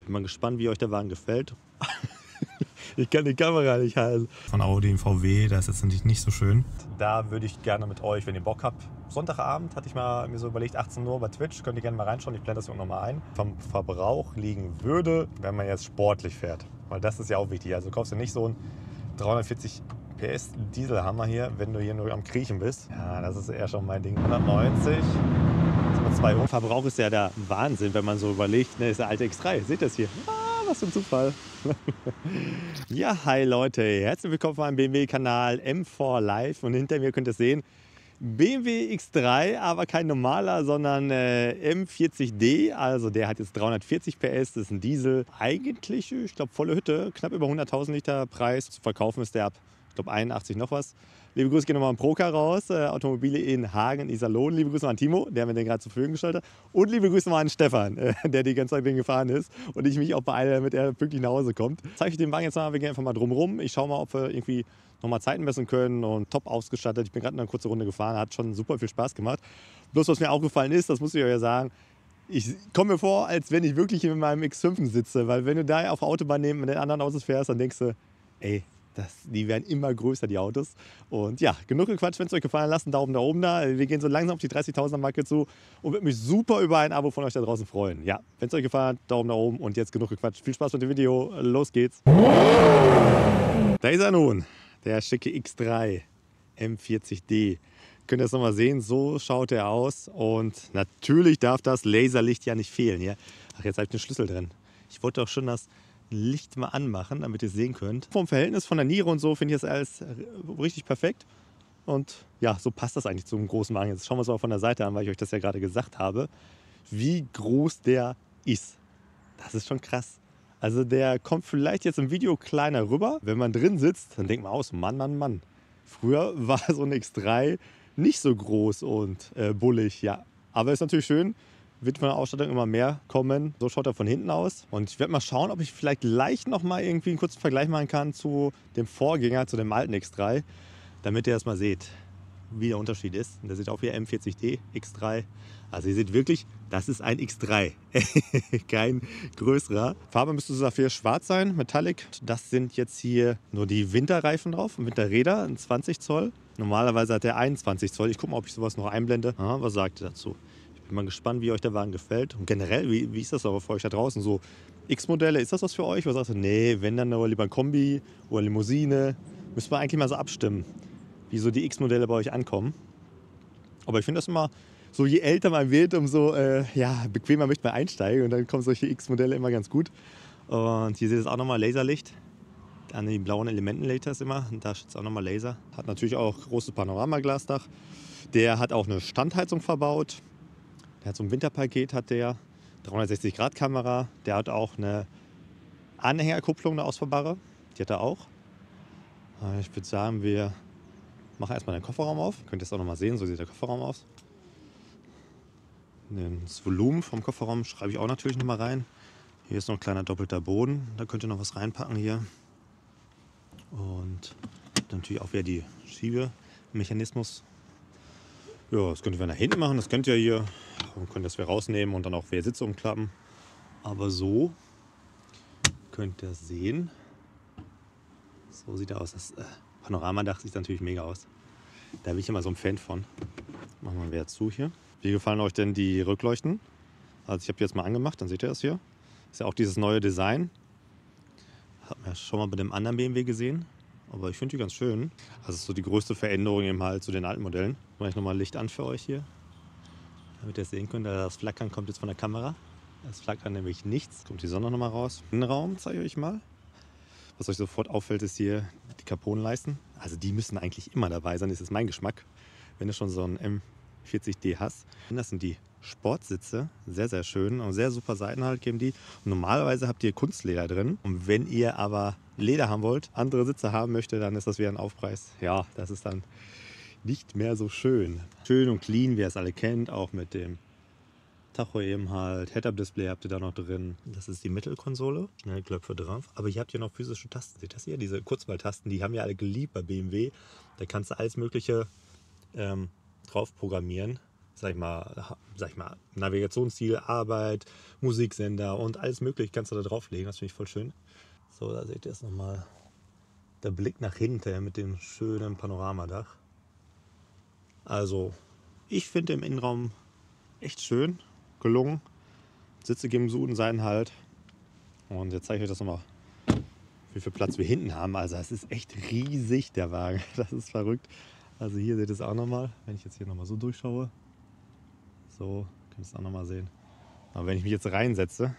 Bin mal gespannt, wie euch der Wagen gefällt. Ich kann die Kamera nicht halten. Von Audi und VW, das ist jetzt natürlich nicht so schön. Da würde ich gerne mit euch, wenn ihr Bock habt. Sonntagabend hatte ich mir so überlegt, 18 Uhr bei Twitch. Könnt ihr gerne mal reinschauen, ich blende das hier auch nochmal ein. Vom Verbrauch liegen würde, wenn man jetzt sportlich fährt. Weil das ist ja auch wichtig. Also kaufst du nicht so einen 340 PS Dieselhammer hier, wenn du hier nur am Kriechen bist. Ja, das ist eher schon mein Ding. 190. Verbrauch ist ja der Wahnsinn, wenn man so überlegt. Ne, ist der alte X3. Seht ihr das hier? Was für ein Zufall. Ja, hi Leute. Herzlich willkommen auf meinem BMW-Kanal M4 Live. Und hinter mir könnt ihr sehen, BMW X3, aber kein normaler, sondern M40D. Also der hat jetzt 340 PS, das ist ein Diesel. Eigentlich, ich glaube, volle Hütte, knapp über 100.000 Liter Preis. Zu verkaufen ist der ab, ich glaube, 81 noch was. Liebe Grüße gehen nochmal an Procar raus, Automobile in Hagen, Iserlohn. Liebe Grüße an Timo, der mir den gerade zur Verfügung gestellt hat. Und liebe Grüße mal an Stefan, der die ganze Zeit gefahren ist. Und ich mich auch beeile, damit er pünktlich nach Hause kommt. Zeige ich den Wagen jetzt mal, wir gehen einfach mal drumherum. Ich schaue mal, ob wir irgendwie nochmal Zeiten messen können und top ausgestattet. Ich bin gerade eine kurze Runde gefahren, hat schon super viel Spaß gemacht. Bloß was mir aufgefallen ist, das muss ich euch ja sagen, ich komme mir vor, als wenn ich wirklich in meinem X5 sitze. Weil wenn du da auf der Autobahn neben den anderen Autos fährst, dann denkst du, ey, die werden immer größer, die Autos. Und ja, genug gequatscht. Wenn es euch gefallen, lasst einen Daumen da oben da. Wir gehen so langsam auf die 30.000er Marke zu und würde mich super über ein Abo von euch da draußen freuen. Ja, wenn es euch gefallen hat, Daumen da oben und jetzt genug gequatscht. Viel Spaß mit dem Video. Los geht's. Da ist er nun, der schicke X3 M40D. Könnt ihr das nochmal sehen? So schaut er aus. Und natürlich darf das Laserlicht ja nicht fehlen. Ja? Ach, jetzt habe ich den Schlüssel drin. Ich wollte doch schon das Licht mal anmachen, damit ihr es sehen könnt. Vom Verhältnis von der Niere und so finde ich das alles richtig perfekt. Und ja, so passt das eigentlich zum großen Wagen. Jetzt schauen wir es mal von der Seite an, weil ich euch das ja gerade gesagt habe, wie groß der ist. Das ist schon krass. Also der kommt vielleicht jetzt im Video kleiner rüber. Wenn man drin sitzt, dann denkt man aus, Mann, Mann, Mann. Früher war so ein X3 nicht so groß und bullig, ja. Aber ist natürlich schön. Wird von der Ausstattung immer mehr kommen. So schaut er von hinten aus. Und ich werde mal schauen, ob ich vielleicht leicht noch mal irgendwie einen kurzen Vergleich machen kann zu dem Vorgänger, zu dem alten X3, damit ihr das mal seht, wie der Unterschied ist. Und der sieht auch wie M40D X3. Also ihr seht wirklich, das ist ein X3, kein größerer. Farbe müsste Saphir schwarz sein, Metallic. Das sind jetzt hier nur die Winterreifen drauf, Winterräder, ein 20 Zoll. Normalerweise hat der 21 Zoll. Ich gucke mal, ob ich sowas noch einblende. Ah, was sagt ihr dazu? Bin mal gespannt, wie euch der Wagen gefällt. Und generell, wie ist das auch für euch da draußen? So X-Modelle, ist das was für euch? Oder sagst du, nee, wenn dann lieber ein Kombi oder Limousine? Müssen wir eigentlich mal so abstimmen, wie so die X-Modelle bei euch ankommen. Aber ich finde das immer, so je älter man wird, umso bequemer möchte man einsteigen. Und dann kommen solche X-Modelle immer ganz gut. Und hier seht ihr auch nochmal Laserlicht. An den blauen Elementen lädt das immer. Und da steht es auch nochmal Laser. Hat natürlich auch großes Panoramaglasdach. Der hat auch eine Standheizung verbaut. Der hat so ein Winterpaket, hat der 360-Grad-Kamera. Der hat auch eine Anhängerkupplung, eine ausfahrbare. Die hat er auch. Ich würde sagen, wir machen erstmal den Kofferraum auf. Könnt ihr es auch noch mal sehen, so sieht der Kofferraum aus. Das Volumen vom Kofferraum schreibe ich auch natürlich noch mal rein. Hier ist noch ein kleiner doppelter Boden. Da könnt ihr noch was reinpacken hier. Und natürlich auch wieder die Schiebemechanismus. Ja, das könnt ihr nach hinten machen, das könnt ihr hier. Und könnt das wieder rausnehmen und dann auch wieder Sitze umklappen. Aber so könnt ihr es sehen. So sieht er aus. Das Panoramadach sieht natürlich mega aus. Da bin ich immer so ein Fan von. Machen wir wieder zu hier. Wie gefallen euch denn die Rückleuchten? Also ich habe die jetzt mal angemacht, dann seht ihr das hier. Ist ja auch dieses neue Design. Hat man ja schon mal bei dem anderen BMW gesehen. Aber ich finde die ganz schön. Also so die größte Veränderung eben halt zu den alten Modellen. Mache ich nochmal Licht an für euch hier. Damit ihr es sehen könnt, das Flackern kommt jetzt von der Kamera. Das flackert nämlich nichts. Kommt die Sonne nochmal raus. Innenraum zeige ich euch mal. Was euch sofort auffällt, ist hier die Carbonleisten. Also die müssen eigentlich immer dabei sein. Das ist mein Geschmack. Wenn du schon so einen M40D hast. Das sind die Sportsitze. Sehr, sehr schön. Und sehr super Seitenhalt geben die. Und normalerweise habt ihr Kunstleder drin. Und wenn ihr aber Leder haben wollt, andere Sitze haben möchtet, dann ist das wieder ein Aufpreis. Ja, das ist dann nicht mehr so schön. Schön und clean, wie ihr es alle kennt. Auch mit dem Tacho eben halt. Head-Up-Display habt ihr da noch drin. Das ist die Mittelkonsole. Schnellklöpfe drauf. Aber hier habt ihr noch physische Tasten. Seht ihr das hier? Diese Kurzwahltasten, die haben ja alle geliebt bei BMW. Da kannst du alles Mögliche drauf programmieren. sag ich mal, Navigationsziel, Arbeit, Musiksender und alles mögliche kannst du da drauflegen. Das finde ich voll schön. So, da seht ihr es nochmal. Der Blick nach hinten mit dem schönen Panoramadach. Also, ich finde den Innenraum echt schön, gelungen. Sitze geben so guten Seitenhalt. Und jetzt zeige ich euch das nochmal, wie viel Platz wir hinten haben. Also, es ist echt riesig, der Wagen. Das ist verrückt. Also, hier seht ihr es auch nochmal. Wenn ich jetzt hier nochmal so durchschaue. So, könnt ihr es auch nochmal sehen. Aber wenn ich mich jetzt reinsetze,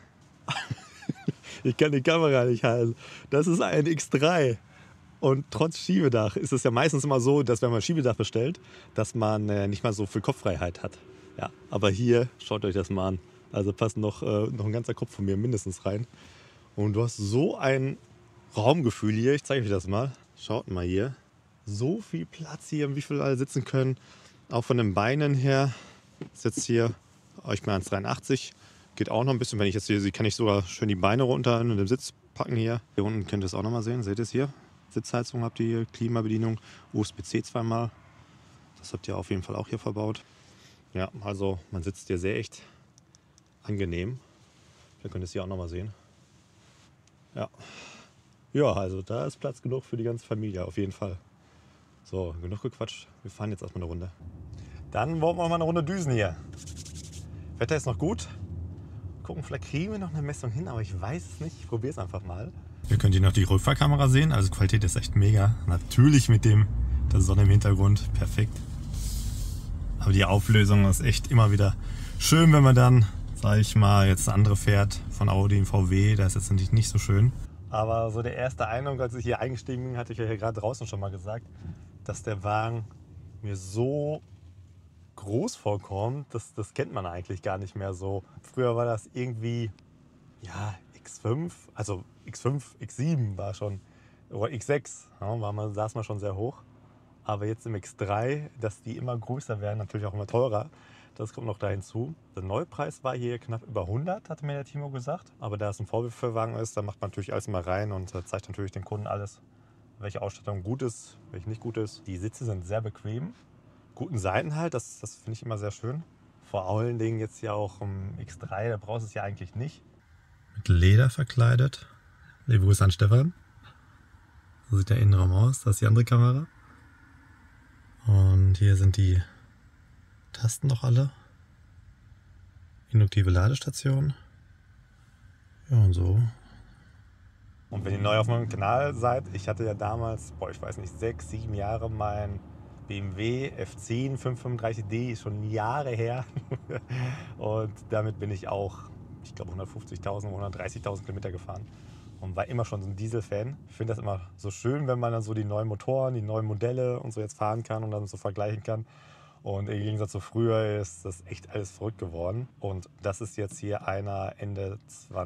ich kann die Kamera nicht halten. Das ist ein X3. Und trotz Schiebedach ist es ja meistens immer so, dass wenn man ein Schiebedach bestellt, dass man nicht mal so viel Kopffreiheit hat. Ja, aber hier, schaut euch das mal an. Also passt noch ein ganzer Kopf von mir mindestens rein. Und du hast so ein Raumgefühl hier. Ich zeige euch das mal. Schaut mal hier. So viel Platz hier, wie viele alle sitzen können. Auch von den Beinen her. Ist jetzt hier, ich bin 1,83. Geht auch noch ein bisschen. Wenn ich jetzt hier sehe, kann ich sogar schön die Beine runter in den Sitz packen hier. Hier unten könnt ihr es auch noch mal sehen. Seht ihr es hier? Sitzheizung habt ihr hier, Klimabedienung, USB-C zweimal. Das habt ihr auf jeden Fall auch hier verbaut. Ja, also man sitzt hier sehr echt angenehm. Ihr könnt es hier auch noch mal sehen. Ja. Ja, also da ist Platz genug für die ganze Familie, auf jeden Fall. So, genug gequatscht. Wir fahren jetzt erstmal eine Runde. Dann wollen wir mal eine Runde düsen hier. Wetter ist noch gut. Gucken, vielleicht kriegen wir noch eine Messung hin, aber ich weiß es nicht. Ich probiere es einfach mal. Hier könnt ihr noch die Rückfahrkamera sehen. Also Qualität ist echt mega. Natürlich mit der Sonne im Hintergrund. Perfekt. Aber die Auflösung ist echt immer wieder schön, wenn man dann, sage ich mal, jetzt eine andere fährt von Audi und VW. Da ist jetzt natürlich nicht so schön. Aber so der erste Eindruck, als ich hier eingestiegen bin, hatte ich ja hier gerade draußen schon mal gesagt, dass der Wagen mir so groß vorkommt. Das kennt man eigentlich gar nicht mehr so. Früher war das irgendwie, ja, X5, also X5, X7 war schon, oder X6, ja, saß man schon sehr hoch. Aber jetzt im X3, dass die immer größer werden, natürlich auch immer teurer, das kommt noch da hinzu. Der Neupreis war hier knapp über 100, hatte mir der Timo gesagt. Aber da es ein Vorführwagen ist, da macht man natürlich alles mal rein und zeigt natürlich den Kunden alles, welche Ausstattung gut ist, welche nicht gut ist. Die Sitze sind sehr bequem, guten Seitenhalt, das finde ich immer sehr schön. Vor allen Dingen jetzt hier auch im X3, da brauchst du es ja eigentlich nicht. Mit Leder verkleidet. Liebe Grüße an Stefan. So sieht der Innenraum aus. Das ist die andere Kamera. Und hier sind die Tasten noch alle. Induktive Ladestation. Ja, und so. Und wenn ihr neu auf meinem Kanal seid, ich hatte ja damals, ich weiß nicht, 6, 7 Jahre mein BMW F10 535D, ist schon Jahre her. Und damit bin ich auch, ich glaube, 150.000, 130.000 Kilometer gefahren und war immer schon so ein Diesel-Fan. Ich finde das immer so schön, wenn man dann so die neuen Motoren, die neuen Modelle und so jetzt fahren kann und dann so vergleichen kann. Und im Gegensatz zu früher ist das echt alles verrückt geworden. Und das ist jetzt hier einer Ende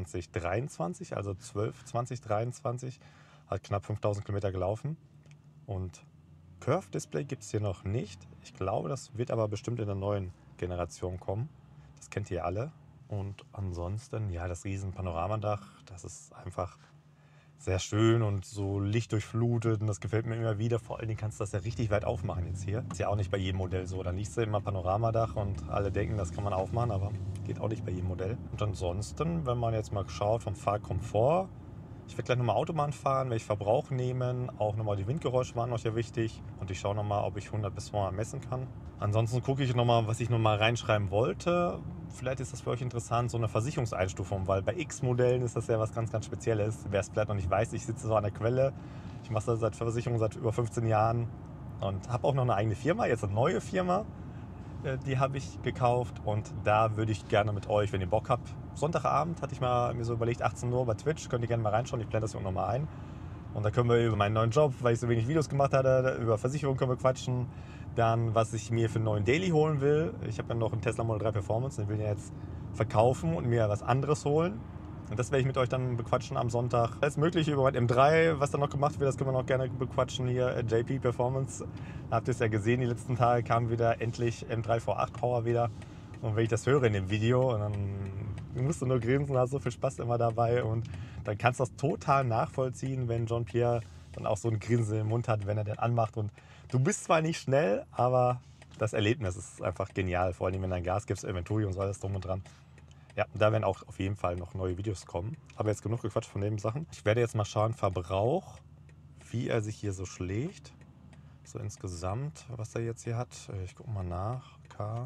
2023, also 12/2023, hat knapp 5.000 Kilometer gelaufen. Und Curve-Display gibt es hier noch nicht. Ich glaube, das wird aber bestimmt in der neuen Generation kommen. Das kennt ihr alle. Und ansonsten, ja, das riesen Panoramadach, das ist einfach sehr schön und so lichtdurchflutet und das gefällt mir immer wieder. Vor allen Dingen kannst du das ja richtig weit aufmachen jetzt hier. Ist ja auch nicht bei jedem Modell so. Dann liest du immer Panoramadach und alle denken, das kann man aufmachen, aber geht auch nicht bei jedem Modell. Und ansonsten, wenn man jetzt mal schaut vom Fahrkomfort, ich werde gleich nochmal Autobahn fahren, werde ich Verbrauch nehmen, auch nochmal die Windgeräusche waren noch sehr wichtig und ich schaue nochmal, ob ich 100 bis 200 messen kann. Ansonsten gucke ich nochmal, was ich nochmal reinschreiben wollte. Vielleicht ist das für euch interessant, so eine Versicherungseinstufung, weil bei X-Modellen ist das ja was ganz, ganz Spezielles. Wer es vielleicht noch nicht weiß, ich sitze so an der Quelle, ich mache das seit Versicherung seit über 15 Jahren und habe auch noch eine eigene Firma, jetzt eine neue Firma. Die habe ich gekauft und da würde ich gerne mit euch, wenn ihr Bock habt, Sonntagabend hatte ich mir so überlegt, 18 Uhr bei Twitch, könnt ihr gerne mal reinschauen, ich blende das hier auch nochmal ein. Und da können wir über meinen neuen Job, weil ich so wenig Videos gemacht hatte, über Versicherung können wir quatschen. Dann, was ich mir für einen neuen Daily holen will. Ich habe ja noch einen Tesla Model 3 Performance, den will ich jetzt verkaufen und mir was anderes holen. Und das werde ich mit euch dann bequatschen am Sonntag. Alles Mögliche über mein M3, was da noch gemacht wird, das können wir noch gerne bequatschen hier. JP Performance, da habt ihr es ja gesehen, die letzten Tage kam wieder endlich M3 V8 Power wieder. Und wenn ich das höre in dem Video, und dann musst du nur grinsen, hast so viel Spaß immer dabei. Und dann kannst du das total nachvollziehen, wenn Jean-Pierre dann auch so ein Grinsen im Mund hat, wenn er den anmacht. Und du bist zwar nicht schnell, aber das Erlebnis ist einfach genial. Vor allem, wenn du ein Gas gibst, Venturi und so alles drum und dran. Ja, da werden auch auf jeden Fall noch neue Videos kommen. Aber jetzt genug gequatscht von den Sachen. Ich werde jetzt mal schauen, Verbrauch, wie er sich hier so schlägt. So insgesamt, was er jetzt hier hat. Ich gucke mal nach.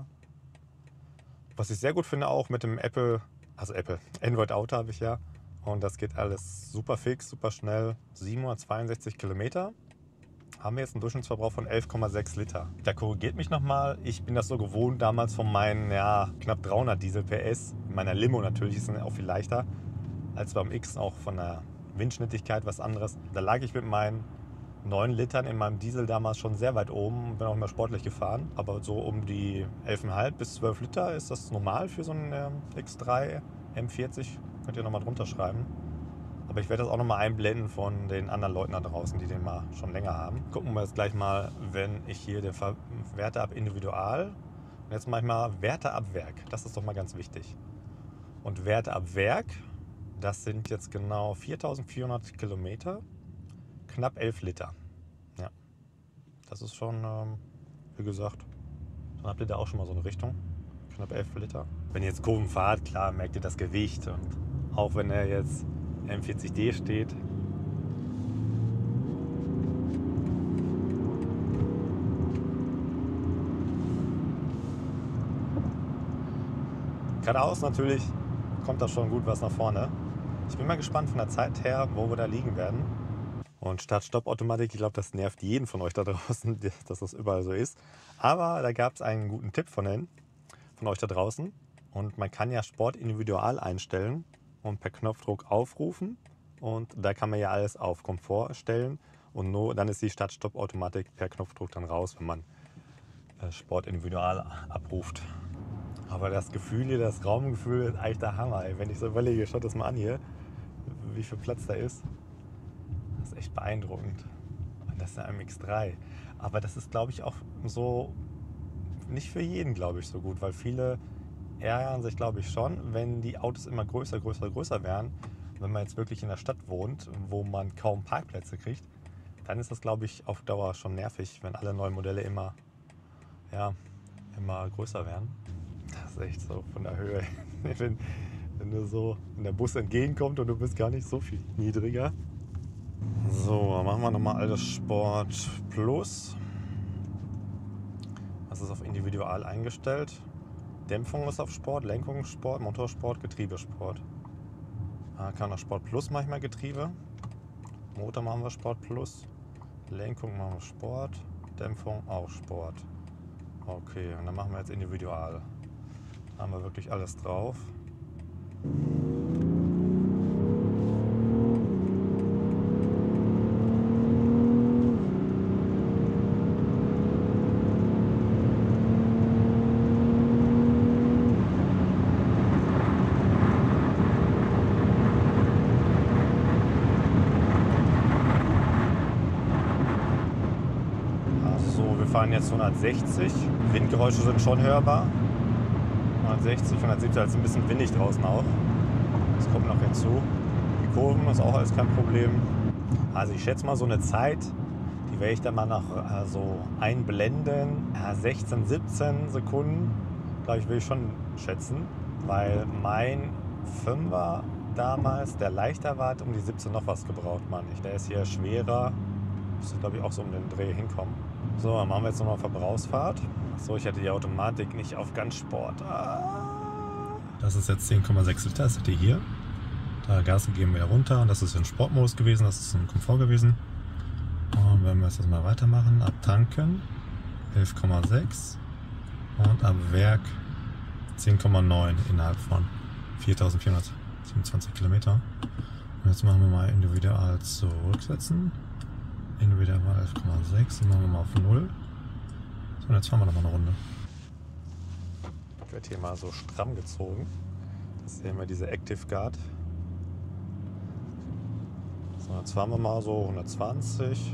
Was ich sehr gut finde auch mit dem Android Auto habe ich ja. Und das geht alles super fix, super schnell. 762 Kilometer. Haben wir jetzt einen Durchschnittsverbrauch von 11,6 Liter. Da korrigiert mich nochmal. Ich bin das so gewohnt damals von meinen knapp 300 Diesel PS. In meiner Limo natürlich ist es auch viel leichter als beim X, auch von der Windschnittigkeit was anderes. Da lag ich mit meinen 9 Litern in meinem Diesel damals schon sehr weit oben und bin auch immer sportlich gefahren. Aber so um die 11,5 bis 12 Liter ist das normal für so einen X3 M40. Könnt ihr nochmal drunter schreiben. Aber ich werde das auch nochmal einblenden von den anderen Leuten da draußen, die den mal schon länger haben. Gucken wir jetzt gleich mal, wenn ich hier den Werte ab Individual. Und jetzt mache ich mal Werte ab Werk. Das ist doch mal ganz wichtig. Und Werte ab Werk, das sind jetzt genau 4400 Kilometer. Knapp 11 Liter. Ja, das ist schon, wie gesagt, dann habt ihr da auch schon mal so eine Richtung. Knapp 11 Liter. Wenn ihr jetzt Kurven fahrt, klar, merkt ihr das Gewicht. Und auch wenn er jetzt M40D steht. Geradeaus natürlich kommt da schon gut was nach vorne. Ich bin mal gespannt von der Zeit her, wo wir da liegen werden. Und Start-Stopp-Automatik, ich glaube, das nervt jeden von euch da draußen, dass das überall so ist. Aber da gab es einen guten Tipp von euch da draußen. Und man kann ja Sport individual einstellen und per Knopfdruck aufrufen. Und da kann man ja alles auf Komfort stellen. Und nur dann ist die Start-Stopp-Automatik per Knopfdruck dann raus, wenn man Sport individual abruft. Aber das Gefühl hier, das Raumgefühl ist eigentlich der Hammer. Ey. Wenn ich so überlege, schaut das mal an hier, wie viel Platz da ist. Das ist echt beeindruckend. Und das ist ein MX3. Aber das ist, glaube ich, auch so nicht für jeden, glaube ich, so gut. Weil viele ärgern sich, glaube ich, schon, wenn die Autos immer größer wären. Wenn man jetzt wirklich in der Stadt wohnt, wo man kaum Parkplätze kriegt, dann ist das, glaube ich, auf Dauer schon nervig, wenn alle neuen Modelle immer größer werden. Das ist echt so von der Höhe. Wenn der Bus entgegenkommt und du bist gar nicht so viel niedriger. So, machen wir nochmal alles Sport Plus. Das ist auf Individual eingestellt. Dämpfung ist auf Sport, Lenkung Sport, Motorsport, Getriebesport. Kann auch Sport Plus manchmal Getriebe. Motor machen wir Sport Plus. Lenkung machen wir Sport. Dämpfung auch Sport. Okay, und dann machen wir jetzt Individual. Da haben wir wirklich alles drauf. Wir fahren jetzt 160. Windgeräusche sind schon hörbar. 160, 170, also ein bisschen windig draußen auch. Das kommt noch hinzu. Die Kurven ist auch alles kein Problem. Also ich schätze mal so eine Zeit, die werde ich dann mal nach so einblenden. 16, 17 Sekunden, glaube ich, will ich schon schätzen. Weil mein 5er damals, der leichter war, hat um die 17 noch was gebraucht, meine ich. Der ist hier schwerer. Müsste, glaube ich, auch so um den Dreh hinkommen. So, dann machen wir jetzt nochmal Verbrauchsfahrt. Achso, ich hatte die Automatik nicht auf ganz Sport. Das ist jetzt 10,6 Liter, das seht ihr hier. Da Gas gegeben wieder runter und das ist in Sportmodus gewesen, das ist in Komfort gewesen. Und wenn wir jetzt mal weitermachen, ab Tanken 11,6 und ab Werk 10,9 innerhalb von 4.427 Kilometer. Und jetzt machen wir mal individual zurücksetzen. Individual 11,6 und machen wir mal auf 0. So, und jetzt fahren wir nochmal eine Runde. Ich werde hier mal so stramm gezogen. Das ist hier immer diese Active Guard. So, jetzt fahren wir mal so 120.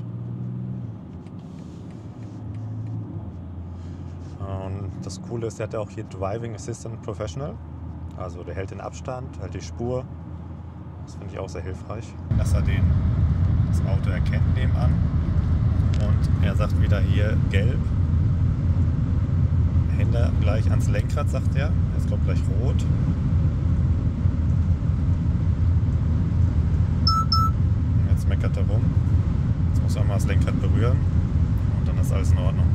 Und das Coole ist, der hat ja auch hier Driving Assistant Professional. Also der hält den Abstand, hält die Spur. Das finde ich auch sehr hilfreich. Dass er das Auto erkennt nebenan und er sagt wieder hier gelb. Hände gleich ans Lenkrad, sagt er. Jetzt kommt gleich rot. Und jetzt meckert er rum. Jetzt muss er mal das Lenkrad berühren und dann ist alles in Ordnung.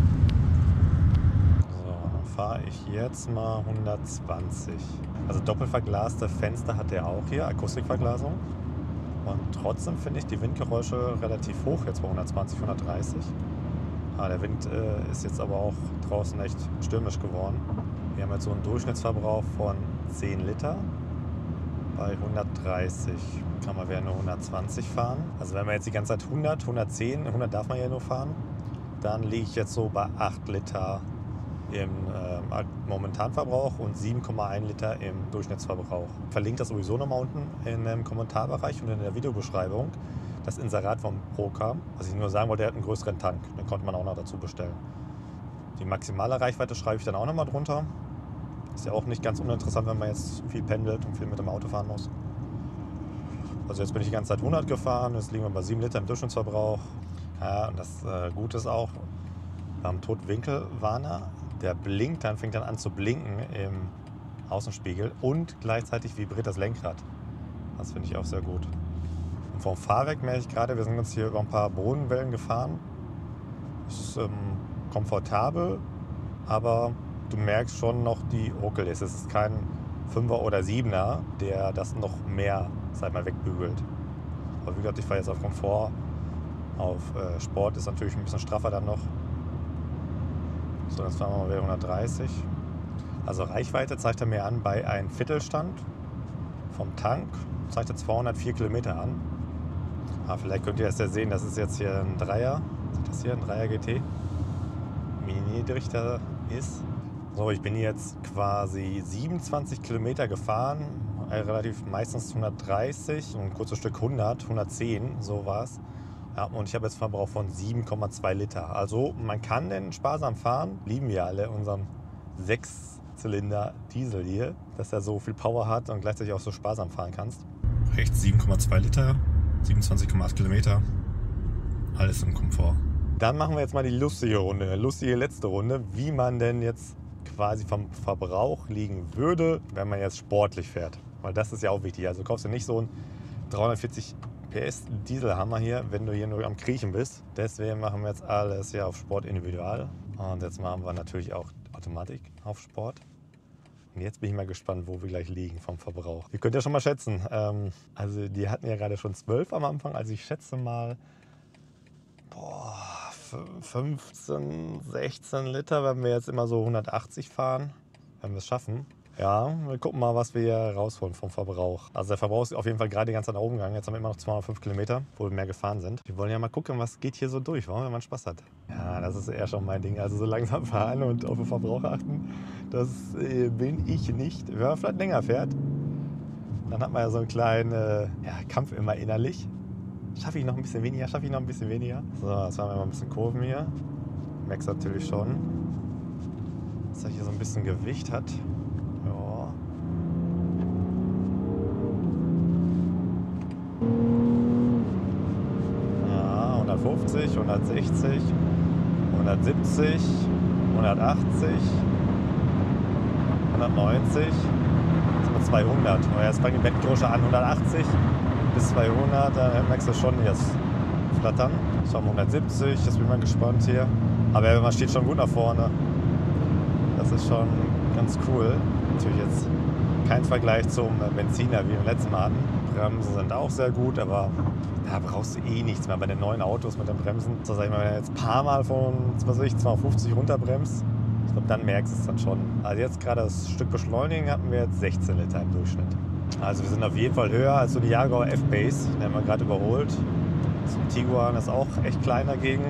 So, dann fahre ich jetzt mal 120. Also doppelverglaste Fenster hat er auch hier, Akustikverglasung. Und trotzdem finde ich die Windgeräusche relativ hoch jetzt bei 120, 130. Der Wind ist jetzt aber auch draußen echt stürmisch geworden. Wir haben jetzt so einen Durchschnittsverbrauch von 10 Liter. Bei 130 kann man wieder nur 120 fahren. Also wenn man jetzt die ganze Zeit 100, 110, 100 darf man ja nur fahren, dann liege ich jetzt so bei 8 Liter im Momentanverbrauch und 7,1 Liter im Durchschnittsverbrauch. Ich verlinke das sowieso nochmal unten im Kommentarbereich und in der Videobeschreibung. Das Inserat vom Procam. Was ich nur sagen wollte, der hat einen größeren Tank. Den konnte man auch noch dazu bestellen. Die maximale Reichweite schreibe ich dann auch nochmal drunter. Ist ja auch nicht ganz uninteressant, wenn man jetzt viel pendelt und viel mit dem Auto fahren muss. Also jetzt bin ich die ganze Zeit 100 gefahren. Jetzt liegen wir bei 7 Liter im Durchschnittsverbrauch. Ja, und das Gute ist auch, wir haben Totwinkelwarner. Der blinkt, dann fängt dann an zu blinken im Außenspiegel und gleichzeitig vibriert das Lenkrad. Das finde ich auch sehr gut. Und vom Fahrwerk merke ich gerade, wir sind jetzt hier über ein paar Bodenwellen gefahren. Es ist komfortabel, aber du merkst schon noch die Ruckel. Es ist kein 5er oder 7er, der das noch mehr, sag mal, wegbügelt. Aber wie gesagt, ich fahre jetzt auf Komfort. Auf Sport ist natürlich ein bisschen straffer dann noch. So, jetzt fahren wir mal wieder 130. Also Reichweite zeigt er mir an bei einem Viertelstand vom Tank. Zeigt er 204 Kilometer an. Vielleicht könnt ihr das ja sehen, das ist jetzt hier ein Dreier. Sieht das hier, ein Dreier GT? Mini-Richter ist. So, ich bin jetzt quasi 27 Kilometer gefahren. Relativ meistens 130, ein kurzes Stück 100, 110, so war es. Ja, und ich habe jetzt einen Verbrauch von 7,2 Liter. Also man kann denn sparsam fahren. Lieben wir alle unseren 6-Zylinder Diesel hier, dass er so viel Power hat und gleichzeitig auch so sparsam fahren kannst. Rechts 7,2 Liter, 27,8 Kilometer. Alles im Komfort. Dann machen wir jetzt mal die lustige Runde, eine lustige letzte Runde, wie man denn jetzt quasi vom Verbrauch liegen würde, wenn man jetzt sportlich fährt. Weil das ist ja auch wichtig. Also kaufst du nicht so einen 340 PS Dieselhammer hier, wenn du hier nur am Kriechen bist. Deswegen machen wir jetzt alles hier auf Sport individual. Und jetzt machen wir natürlich auch Automatik auf Sport. Und jetzt bin ich mal gespannt, wo wir gleich liegen vom Verbrauch. Ihr könnt ja schon mal schätzen. Also die hatten ja gerade schon 12 am Anfang. Also ich schätze mal 15, 16 Liter, wenn wir jetzt immer so 180 fahren. Wenn wir es schaffen. Ja, wir gucken mal, was wir hier rausholen vom Verbrauch. Also der Verbrauch ist auf jeden Fall gerade die ganze Zeit nach oben gegangen. Jetzt haben wir immer noch 205 Kilometer, wo wir mehr gefahren sind. Wir wollen ja mal gucken, was geht hier so durch, wenn man Spaß hat. Ja, das ist eher schon mein Ding. Also so langsam fahren und auf den Verbrauch achten, das bin ich nicht. Wenn man vielleicht länger fährt, dann hat man ja so einen kleinen Kampf immer innerlich. Schaffe ich noch ein bisschen weniger, schaffe ich noch ein bisschen weniger. So, jetzt fahren wir mal ein bisschen Kurven hier. Merkst natürlich schon, dass er hier so ein bisschen Gewicht hat. Ja, 150, 160, 170, 180, 190, jetzt sind wir 200. Und jetzt fangen die Bettgeräusche an, 180 bis 200, dann merkst du schon das Flattern. Das haben 170, jetzt bin ich mal gespannt hier. Aber man steht schon gut nach vorne. Das ist schon ganz cool. Natürlich jetzt kein Vergleich zum Benziner, wie wir im letzten Mal hatten. Bremsen sind auch sehr gut, aber da brauchst du eh nichts mehr bei den neuen Autos mit den Bremsen. So, sag ich mal, wenn du jetzt ein paar Mal von 250 runterbremst, ich glaube, dann merkst du es dann schon. Also jetzt gerade das Stück Beschleunigen hatten wir jetzt 16 Liter im Durchschnitt. Also wir sind auf jeden Fall höher als so die Jaguar F-Pace, den haben wir gerade überholt. Zum Tiguan ist auch echt klein dagegen.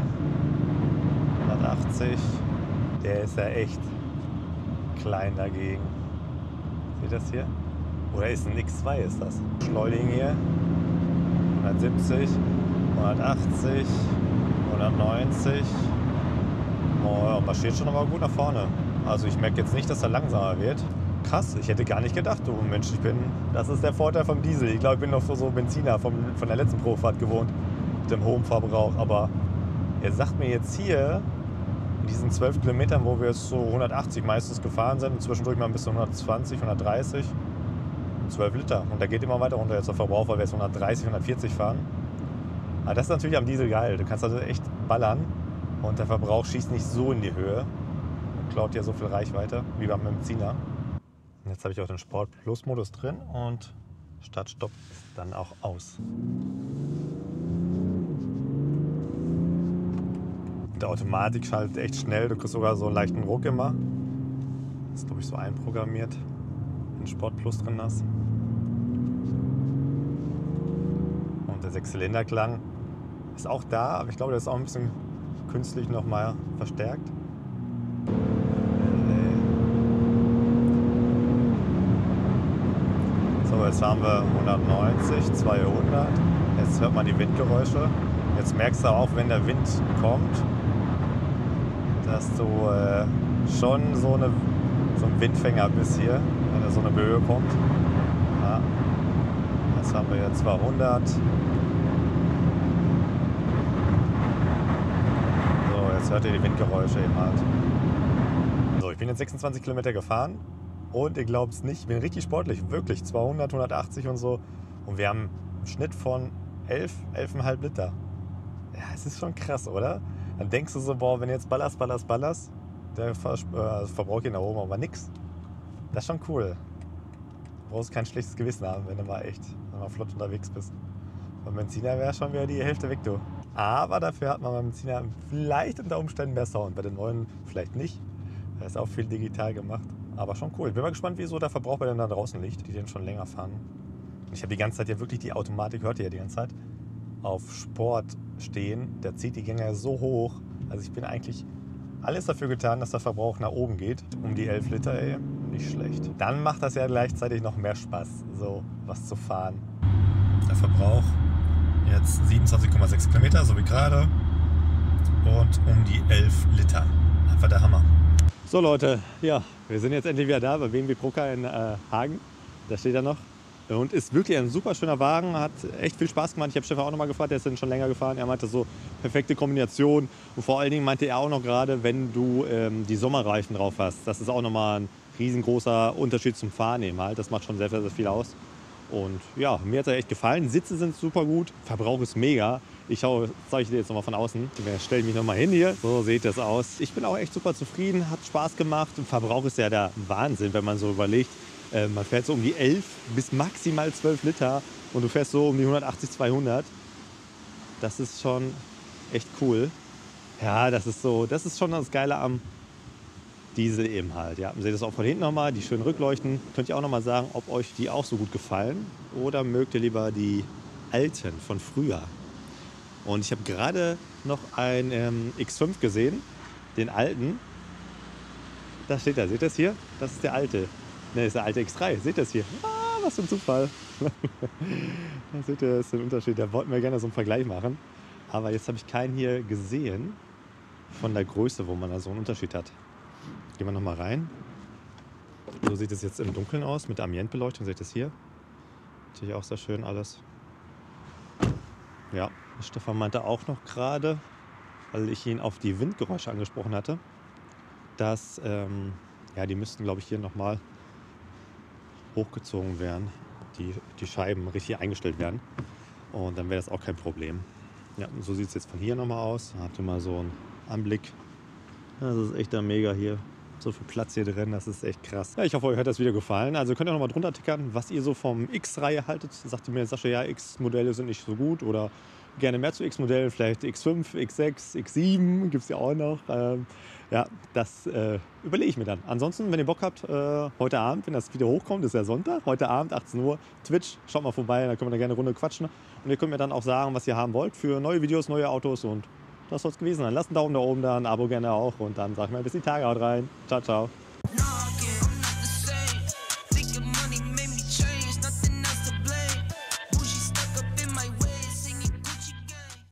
180, der ist ja echt klein dagegen. Seht ihr das hier? Oder ist ein X2 ist das? Beschleunigen hier. 170, 180, 190. Oh, man steht schon aber gut nach vorne. Also ich merke jetzt nicht, dass er langsamer wird. Krass, ich hätte gar nicht gedacht, du Mensch, das ist der Vorteil vom Diesel. Ich glaube, ich bin noch so Benziner von der letzten Profahrt gewohnt, mit dem hohen Verbrauch. Aber er sagt mir jetzt hier, diesen 12 Kilometern, wo wir jetzt so 180 meistens gefahren sind, zwischendurch mal ein bisschen 120, 130, 12 Liter. Und der geht immer weiter runter jetzt der Verbrauch, weil wir jetzt 130, 140 fahren. Aber das ist natürlich am Diesel geil. Du kannst also echt ballern und der Verbrauch schießt nicht so in die Höhe und klaut ja so viel Reichweite wie beim Benziner. Und jetzt habe ich auch den Sport Plus Modus drin und Start-Stopp ist dann auch aus. Der Automatik schaltet echt schnell, du kriegst sogar so einen leichten Ruck immer. Das ist, glaube ich, so einprogrammiert, wenn du Sport Plus drin hast. Und der 6-Zylinder-Klang ist auch da, aber ich glaube, der ist auch ein bisschen künstlich nochmal verstärkt. So, jetzt haben wir 190, 200. Jetzt hört man die Windgeräusche. Jetzt merkst du auch, wenn der Wind kommt, dass du schon so einen Windfänger bist hier, wenn da so eine Böe kommt. Ja. Jetzt haben wir hier 200. So, jetzt hört ihr die Windgeräusche eben halt. So, ich bin jetzt 26 Kilometer gefahren und ihr glaubt es nicht, ich bin richtig sportlich, wirklich 200, 180 und so. Und wir haben einen Schnitt von 11,5 Liter. Ja, es ist schon krass, oder? Dann denkst du so, boah, wenn du jetzt ballerst, der verbraucht hier nach oben aber nix. Das ist schon cool. Du brauchst kein schlechtes Gewissen haben, wenn du mal flott unterwegs bist. Beim Benziner wäre schon wieder die Hälfte weg, du. Aber dafür hat man beim Benziner vielleicht unter Umständen mehr Sound. Bei den neuen vielleicht nicht. Da ist auch viel digital gemacht. Aber schon cool. Ich bin mal gespannt, wie so der Verbrauch bei denen da draußen liegt, die den schon länger fahren. Ich habe die ganze Zeit ja wirklich die Automatik, hört ihr ja die ganze Zeit, auf Sport stehen. Der zieht die Gänge so hoch. Also ich bin eigentlich alles dafür getan, dass der Verbrauch nach oben geht. Um die 11 Liter, ey. Nicht schlecht. Dann macht das ja gleichzeitig noch mehr Spaß, so was zu fahren. Der Verbrauch jetzt 27,6 Kilometer, so wie gerade. Und um die 11 Liter. Einfach der Hammer. So Leute, ja, wir sind jetzt endlich wieder da bei BMW Procar in Hagen. Da steht er noch. Und ist wirklich ein super schöner Wagen, hat echt viel Spaß gemacht. Ich habe Stefan auch noch mal gefragt, der ist dann schon länger gefahren. Er meinte so, perfekte Kombination. Und vor allen Dingen meinte er auch noch gerade, wenn du die Sommerreifen drauf hast, das ist auch noch mal ein riesengroßer Unterschied zum Fahren eben halt. Das macht schon sehr, sehr viel aus. Und ja, mir hat er echt gefallen. Sitze sind super gut, Verbrauch ist mega. Zeige ich dir jetzt noch mal von außen. Ich stelle mich noch mal hin hier. So sieht das aus. Ich bin auch echt super zufrieden, hat Spaß gemacht. Und Verbrauch ist ja der Wahnsinn, wenn man so überlegt. Man fährt so um die 11 bis maximal 12 Liter und du fährst so um die 180, 200. Das ist schon echt cool. Ja, das ist schon das Geile am Diesel eben halt. Ja, seht das auch von hinten nochmal, die schönen Rückleuchten. Könnt ihr auch nochmal sagen, ob euch die auch so gut gefallen oder mögt ihr lieber die alten von früher. Und ich habe gerade noch einen X5 gesehen, den alten. Da steht er, seht ihr das hier? Das ist der alte. Ne, ist der alte X3. Seht ihr das hier? Ah, was für ein Zufall. Da seht ihr, das ist ein Unterschied. Da wollten wir gerne so einen Vergleich machen. Aber jetzt habe ich keinen hier gesehen von der Größe, wo man da so einen Unterschied hat. Gehen wir nochmal rein. So sieht es jetzt im Dunkeln aus mit Ambientbeleuchtung. Seht ihr das hier? Natürlich auch sehr schön alles. Ja, Stefan meinte auch noch gerade, weil ich ihn auf die Windgeräusche angesprochen hatte, dass die müssten, glaube ich, hier nochmal hochgezogen werden, die Scheiben richtig eingestellt werden und dann wäre das auch kein Problem. Ja, so sieht es jetzt von hier nochmal aus. Da habt ihr mal so einen Anblick. Das ist echt ein mega hier. So viel Platz hier drin, das ist echt krass. Ja, ich hoffe, euch hat das Video gefallen. Also könnt ihr noch mal drunter tickern, was ihr so vom X-Reihe haltet. Sagt ihr mir, Sascha, ja, X-Modelle sind nicht so gut oder gerne mehr zu X-Modellen, vielleicht X5, X6, X7 gibt es ja auch noch. Das überlege ich mir dann. Ansonsten, wenn ihr Bock habt, heute Abend, wenn das Video hochkommt, ist ja Sonntag, heute Abend 18 Uhr, Twitch, schaut mal vorbei, da können wir da gerne eine Runde quatschen. Und ihr könnt mir dann auch sagen, was ihr haben wollt für neue Videos, neue Autos und das soll es gewesen sein. Lasst einen Daumen da oben da, ein Abo gerne auch und dann sag ich mal bis die Tage, haut rein. Ciao, ciao.